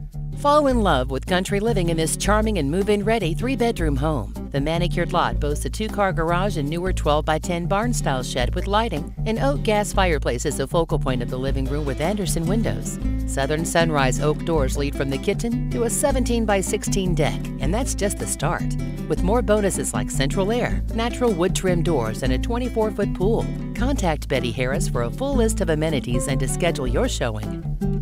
Fall in love with country living in this charming and move-in ready 3-bedroom home. The manicured lot boasts a 2-car garage and newer 12x10 barn-style shed with lighting. An oak gas fireplace is the focal point of the living room with Anderson windows. Southern sunrise oak doors lead from the kitchen to a 17x16 deck, and that's just the start. With more bonuses like central air, natural wood trim doors, and a 24-foot pool. Contact Betty Harris for a full list of amenities and to schedule your showing.